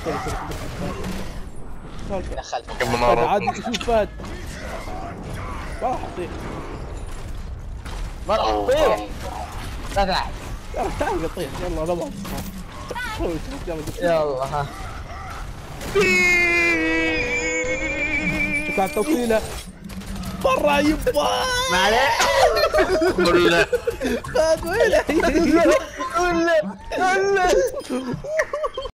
دخلت كم منارة عاد شوف فهد ما راح اطيح. ما راح تطيح. لا تلعب. تعال اطيح يلا ضبط. يلا ها. شوف على التوصيله برا يبا. ما عليه. ولا فهد وينه؟ ولا